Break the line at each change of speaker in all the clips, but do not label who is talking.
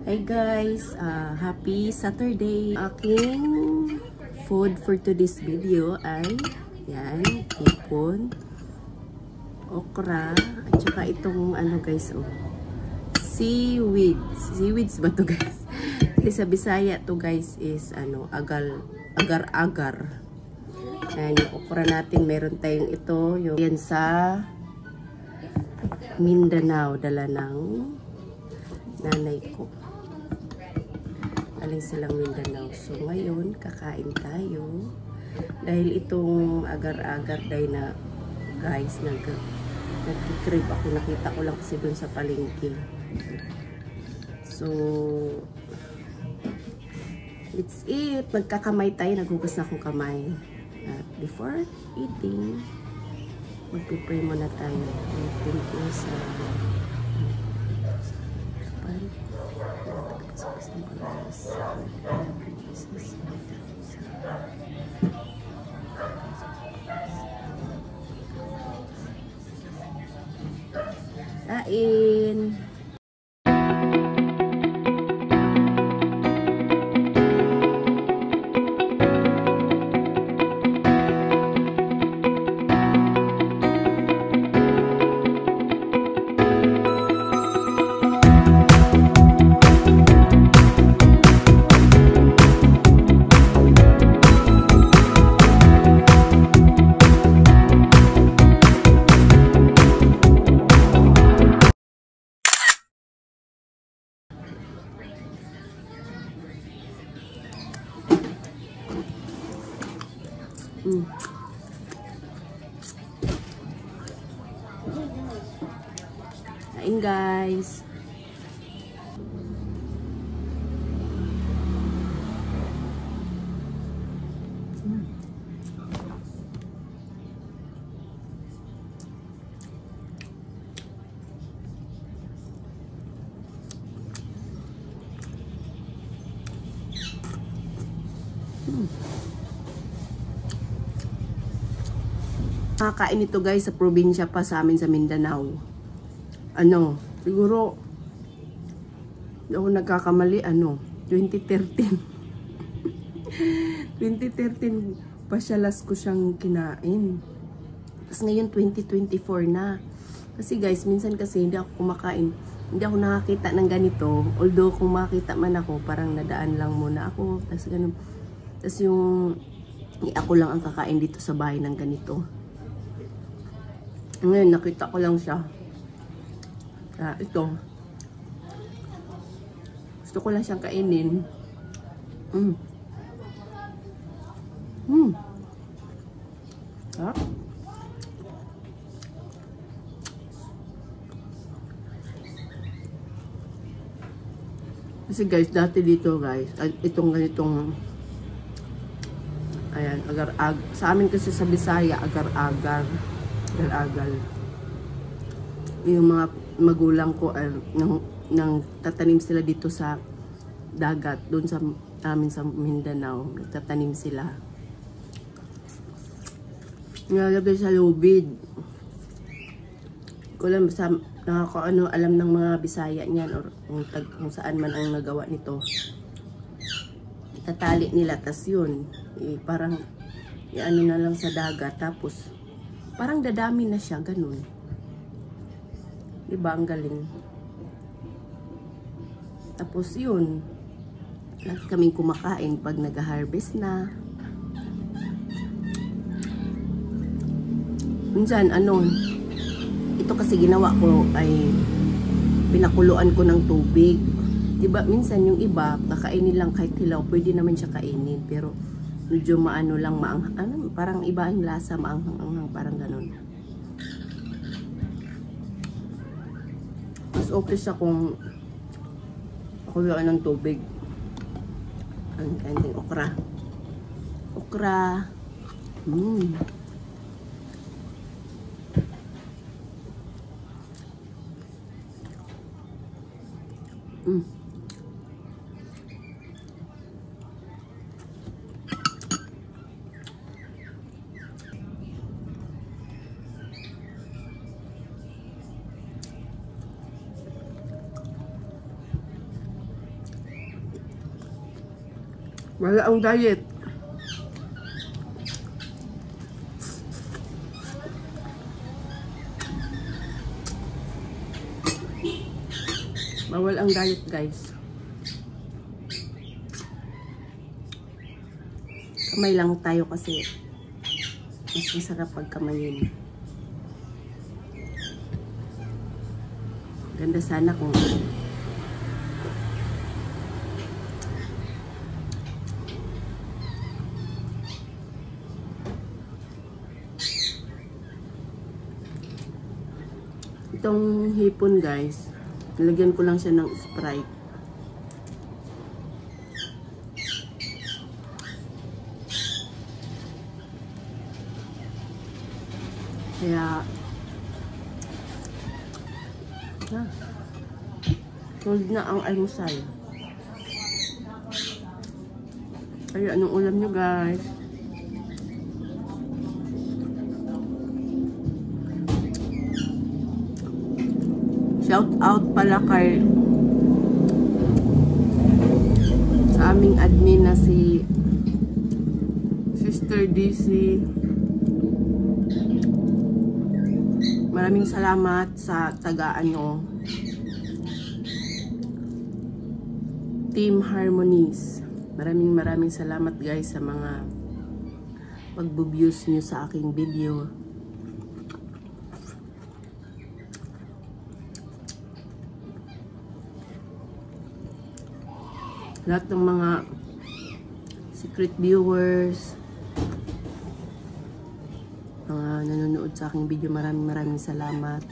Hi guys, happy Saturday. Aking food for today's video ay yan, hipon, okra, at saka itong ano guys, seaweeds. Seaweeds ba to guys? Kasi sa Bisaya to guys is ano, agar-agar. Yan, yung okra natin, meron tayong ito, yung yan sa Mindanao, dala ng nanay ko. Aling silang Mindanao. So ngayon, kakain tayo. Dahil itong agar-agar dahil na guys, nagkikrib ako. Nakita ko lang kasi dun sa palengke. So, let's eat. Magkakamay tayo. Naghugas na akong kamay. At before eating, magpipray muna tayo. Thank you sa kain. Kain guys. Kakain ito guys sa probinsya pa sa amin sa Mindanao. Ano, siguro hindi ako nagkakamali, 2013. 2013 pa siya last ko siyang kinain. Tapos ngayon 2024 na. Kasi guys, minsan kasi hindi ako kumakain. Hindi ako nakakita ng ganito. Although kung makita man ako, parang nadaan lang muna ako. Tapos ganun. Tapos yung ako lang ang kakain dito sa bahay ng ganito. Ngayon, nakita ko lang siya. Ito. Gusto ko lang siyang kainin. Ha? Kasi guys, dati dito guys, itong ganitong ayan, agar-agar. Sa amin kasi sa Bisaya, agar-agar. Agar-agal. Yung mga magulang ko nang tatanim sila dito sa dagat, doon sa amin sa Mindanao, nagtatanim sila. Nilalagay sa lubid. Ko lang sa alam ng mga Bisaya niyan or kung saan man ang nagawa nito. Itatali nila, tas yun parang ano na lang sa dagat, tapos parang dadami na siya, ganun. Diba, ang galing. Tapos yun, lagi kaming kumakain pag nag-harvest na. Minsan, ito kasi ginawa ko ay pinakuluan ko ng tubig. Diba, minsan yung iba, kakainin lang kahit hilaw, pwede naman siya kainin. Pero, medyo maano lang, parang iba yung lasa, maanghang-anghang, parang ganun. Mas okay siya kung pakuluan ng tubig. Ang kanyang okra. Okra. Wala ang diet. Bawal ang diet, guys. Kamay lang tayo kasi mas masarap pagkamayin. Ganda sana kung itong hipon, guys, nilagyan ko lang siya ng Sprite. Kaya tulad na ang almusal. Kaya anong ulam nyo, guys? Shout out pala kay sa aming admin na si Sister DC. Maraming salamat sa tagaan nyo. Team Harmonies. Maraming salamat, guys, sa mga pag-views nyo sa aking video. Lahat ng mga secret viewers, mga nanonood sa aking video, maraming salamat.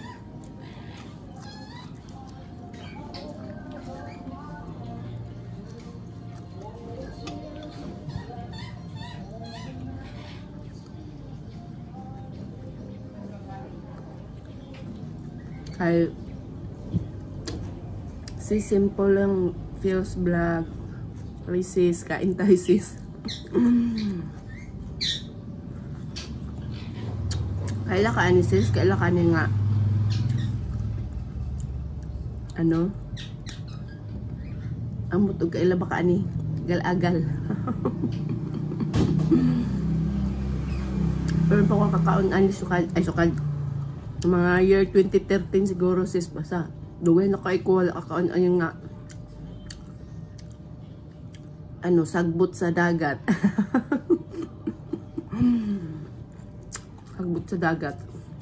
Kay si Simple lang Feels Vlog, sis, kain tayo, sis. Kaila ka ani, sis, kaila ka ani nga ano ang butog, kaila ba ka ani gal-agal. Pero pa ko kakaon ani sukad, ay sukad mga year 2013 siguro, sis, basta duwe na kay ko wala kakaon ayun nga ano, sagbot sa dagat. Sagbot sa dagat.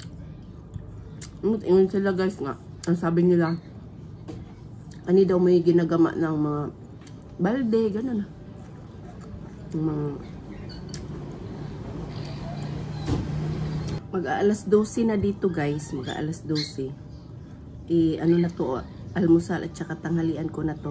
Ingon sila, guys, nga ang sabi nila, ani daw may ginagama ng mga balde, gano'n na mga mag-aalas 12 na dito, guys. Mag-aalas 12. Ano na to, almusal at saka tanghalian ko na to.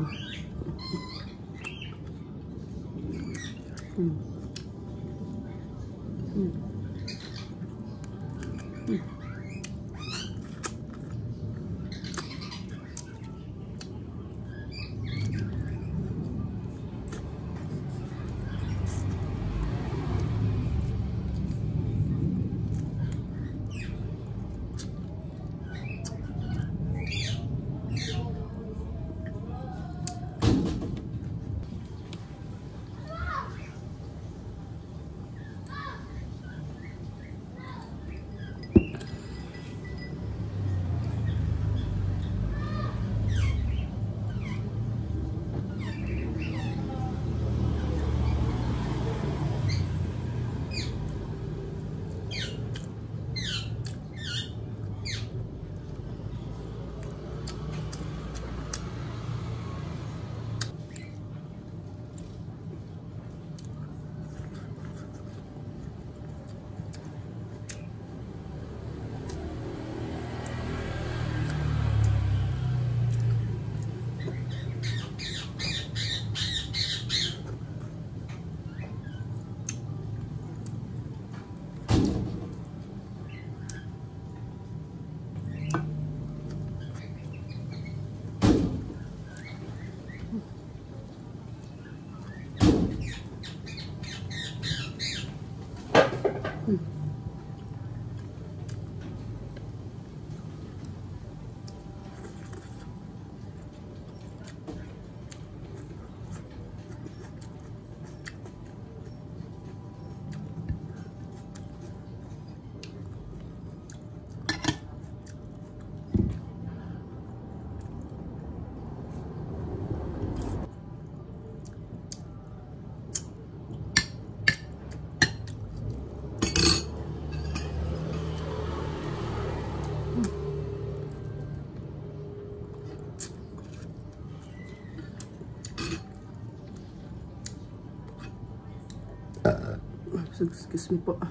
So, excuse me po.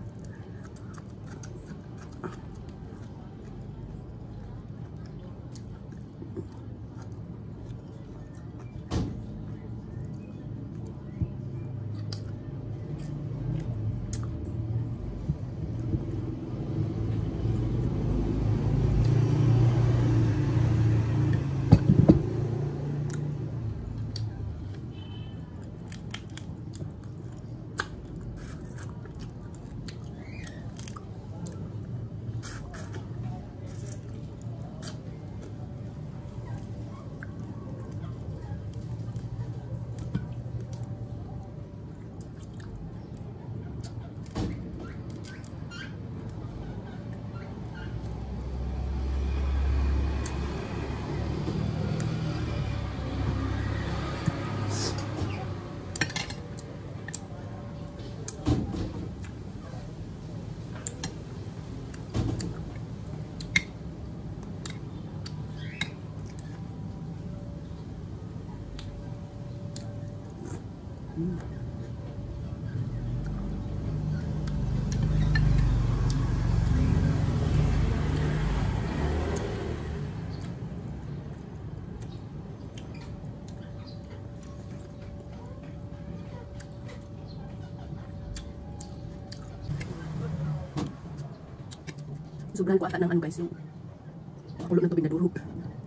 Sobrang ko ata ng ano guys, yung kulo ng tubig na durog.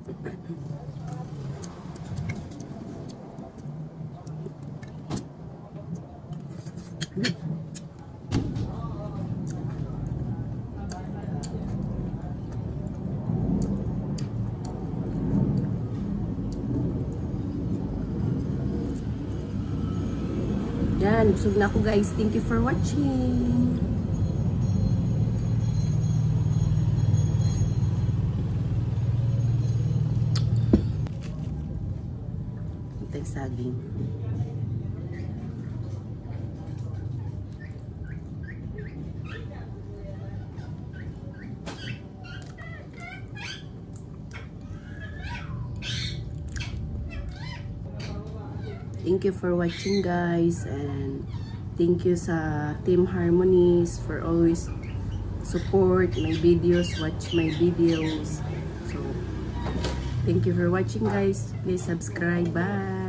Yan, busog na ako guys. Thank you for watching. Itay saging. Thank you for watching guys, and thank you sa Team Harmonies for always support my videos, watch my videos. So thank you for watching guys. Please subscribe. Bye.